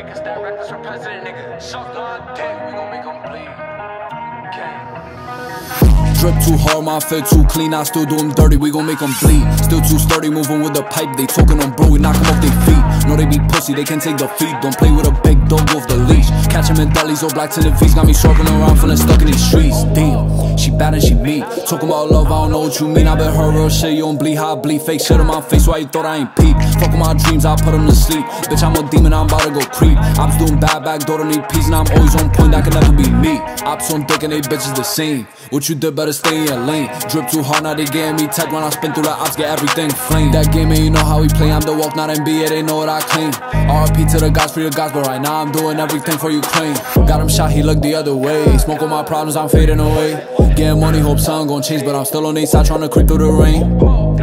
fake, cause that reckless for president nigga. Suck my dick, we gon' make 'em bleed. Drip too hard, my fit too clean, I still do them dirty, we gon' make them bleed. Still too sturdy, moving with the pipe, they talking on bro, we knock them off their feet. Know they be pussy, they can't take defeat, don't play with a big dog off the leash. Catch him in delis, all black tinted V's, got me swerving around, feeling stuck in these streets. Damn, she bad and she mean. Talking about love, I don't know what you mean, I bet her real shit, you don't bleed, how I bleed. Fake shit on my face, why you thought I ain't peep? Fuck with my dreams, I put them to sleep. Bitch, I'm a demon, I'm about to go creep. Ops doing bad, back door, don't need peace, and I'm always on point, that can never be me. Ops on dick and they bitches the same. What you did, better stay in your lane. Drip too hard, now they getting me tech. When I spin through the ops, get everything flame. That game, and you know how we play. I'm the Wok, not NBA, they know what I claim. RP to the gods, free the gods, but right now I'm doing everything for Ukraine. Got him shot, he looked the other way. Smoke on my problems, I'm fading away. Getting money, hope something gon' change, but I'm still on the side trying to creep through the rain.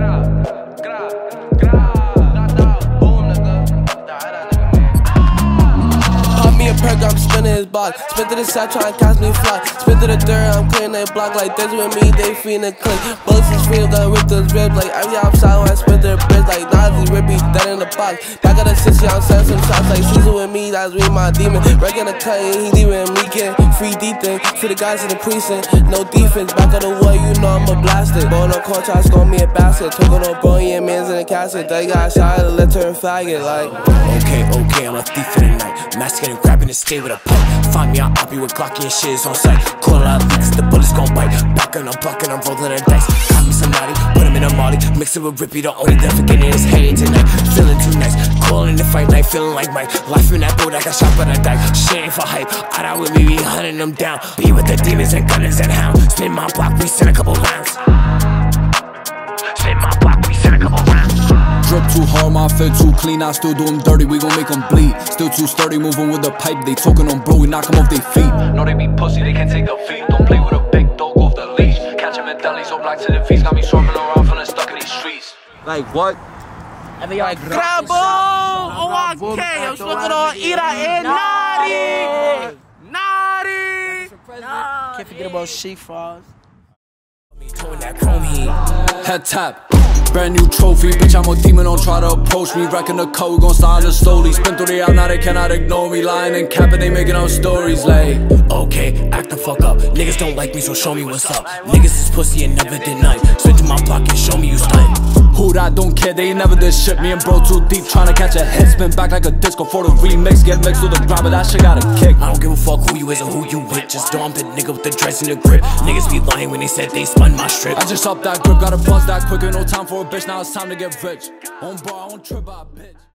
Perk, I'm spinning his block. Spin to the side, trying to catch me fly. Spin to the dirt, I'm clearing that block. Like this with me, they feeling click. Bullets is real, got ripped those ribs. Like every outside when I spin to the bridge. Like Nazi, Rippy, that in the box. Back at the 60, I'm selling some shots. Like season with me, that's me, my demon. Wrecking the cut, he leaving me get free deep thing. To the guys in the precinct, no defense. Back of the wood, you know I'm a blasted. Ball no court, try to score me a basket. Took on no bone, yeah, man's in the casket. They got shot, let her faggot. Like, okay, I'm a thief for the night. Masking and grabbing and stay with a pipe. Find me on Oppie with Glocky and shit is on sight. Calling out leaks, the bullets gon' bite. Back on, I'm blocking, I'm rolling the dice. Got me somebody, put him in a molly. Mix it with Rippy, the only devil getting his head tonight. Feeling too nice, calling the fight night, feeling like Mike. Life in that boat, I got shot by the dike. Shit ain't for hype, I out with me, we hunting them down. Be with the demons and gunners and hounds. Spin my block, we send a couple rounds. Spin my block, we send a couple rounds. Drip too hard, my fit too clean, I still do them dirty, we gon' make them bleed. Still too sturdy, moving with the pipe, they talking on bro, we knock them off their feet. Know they be pussy, they can't take defeat, don't play with a big dog off the leash. Catch him in delis, all black tinted V's, got me swerving around, feeling stuck in these streets. Like what? like Grabo! Oh, okay, I'm smoking on Ira and Naughty! Can't forget about Sheik Frost. Head tap, brand new trophy, bitch, I'm a demon, don't try to approach me. Wrecking the code, we gon' slide it slowly. Spin through the out, now they cannot ignore me. Lying and capping, they making up stories like, okay, act the fuck up. Niggas don't like me, so show me what's up. Niggas is pussy and never deny. Spin to my block and show me you stunt. Who that don't care, they ain't never did shit. Me and bro too deep, tryna catch a hit. Spin back like a disco for the remix. Get mixed with the grind, but that shit got a kick. I don't give a fuck who you is or who you with. Just know I'm the nigga with the dress and the grip. Niggas be lying when they said they spun my strip. I just up that grip, gotta bust that quicker. No time for a bitch, now it's time to get rich. On bar, on trip, I bitch.